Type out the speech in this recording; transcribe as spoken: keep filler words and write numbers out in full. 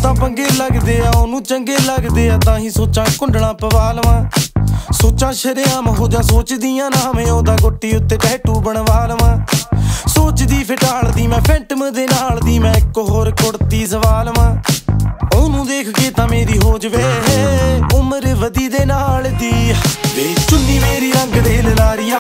ਤਾਂ ਪੰਗੇ ਲੱਗਦੇ ਆ ਉਹਨੂੰ ਚੰਗੇ ਲੱਗਦੇ ਆ, ਤਾਂ ਹੀ ਸੋਚਾਂ ਕੁੰਡਲਾਂ ਪਵਾ ਲਵਾਂ। ਸੋਚਾਂ ਸ਼ਰੇਆਮ ਹੋ ਜਾ ਸੋਚਦੀਆਂ ਨਾ ਮੈਂ ਉਹਦਾ ਗੁੱਟੀ ਉੱਤੇ ਟੈਟੂ ਬਣਵਾ ਲਵਾਂ। ਸੋਚਦੀ ਫਿਟਾਲਦੀ ਮੈਂ ਫੈਂਟਮ ਦੇ ਨਾਲ ਦੀ ਮੈਂ ਇੱਕ ਹੋਰ ਕੁੜਤੀ ਸਵਾ ਲਵਾਂ। ਉਹਨੂੰ ਦੇਖ ਕੇ ਤਾਂ ਮੇਰੀ ਹੋ ਜਵੇ ਉਮਰ ਵਧੀ ਦੇ ਨਾਲ ਦੀ ਵੇ ਚੁੰਨੀ ਮੇਰੀ ਰੰਗ ਦੇ ਲਲਾਰੀਆਂ।